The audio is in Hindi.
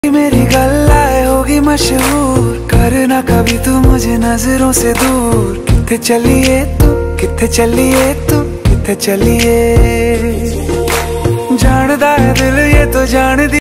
मेरी गल्लाए होगी मशहूर, करना कभी तू मुझे नजरों से दूर। किथे चलिए तू, किथे चलिए तू, किथे चलिए। जानदा है दिल ये तो जान दी